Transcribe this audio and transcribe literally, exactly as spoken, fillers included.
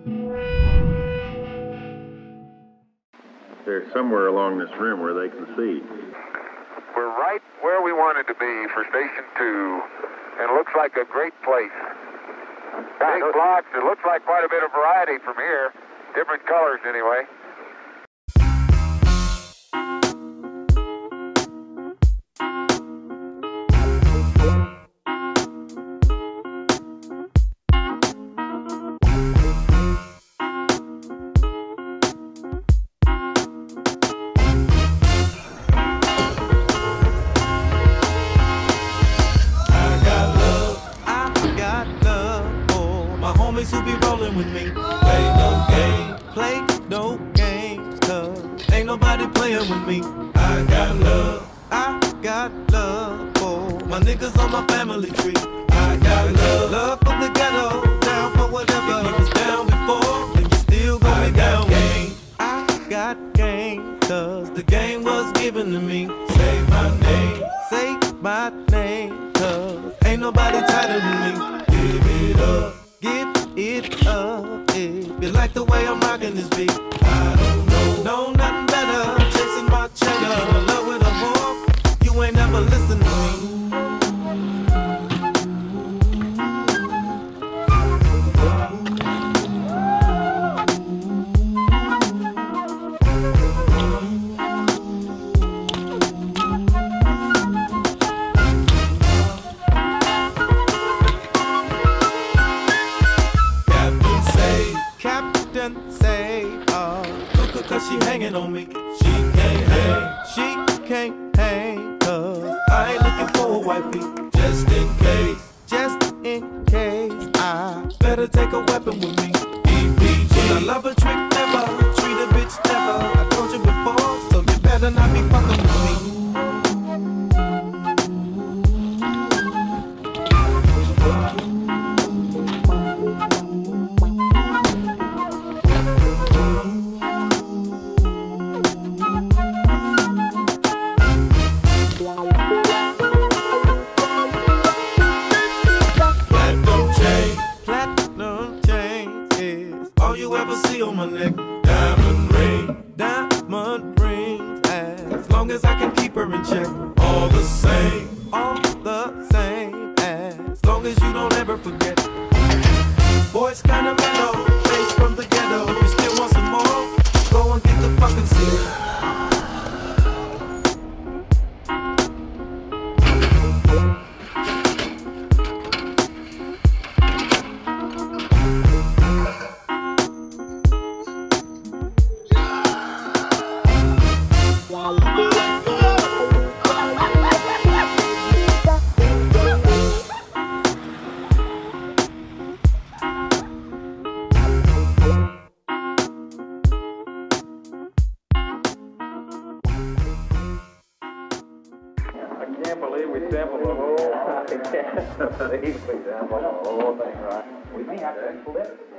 They're somewhere along this rim where they can see. We're right where we wanted to be for Station two, and it looks like a great place. Big blocks. It looks like quite a bit of variety from here. Different colors, anyway. Who be rolling with me? Play no game, play no games, cause ain't nobody playing with me. I got love, I got love for my niggas on my family tree. I got love, love for the ghetto, down for whatever. You was down before, and you still gonna be down with me. I got game, cause the game was given to me. Say my name, say my name, cause ain't nobody tighter than me. Give it up. Give it up if you like the way I'm rocking this beat. I don't know, know nothing better. Chasing my cheddar, in love with a whore. You ain't never listen to me. Cause she hanging on me. She can't hang, she can't hang, cause I ain't looking for a wifey. Just in case, just in case, I better take a weapon with me. E P G. I love a trick never, treat a bitch never. I told you before, so you better not be fucking with me. On my neck, diamond ring, diamond rings. As long as I can keep her in check, all the same, all the same. As long as you don't ever forget. Boys kinda mellow, face from the ghetto. You still want some more? Go and get the fucking seat. I can't believe we sampled the whole. I can't believe we sampled the whole thing, right? We may have to flip.